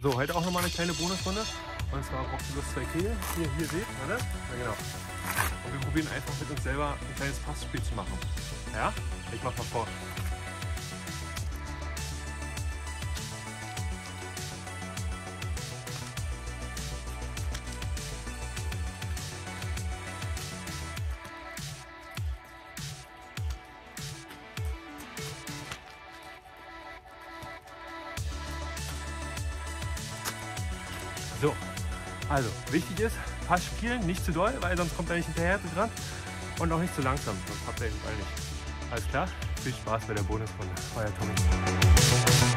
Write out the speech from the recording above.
So, heute auch nochmal eine kleine Bonusrunde. Und zwar Boxenlust 2 Kegel. Hier seht, warte. Ja, genau. Und wir probieren einfach mit uns selber ein kleines Passspiel zu machen. Ja? Ich mach mal vor. So, also wichtig ist, Pass spielen, nicht zu doll, weil sonst kommt er nicht hinterher dran und auch nicht zu langsam, sonst habt ihr den Ball nicht. Alles klar? Viel Spaß bei der Bonusrunde. Euer Tommy.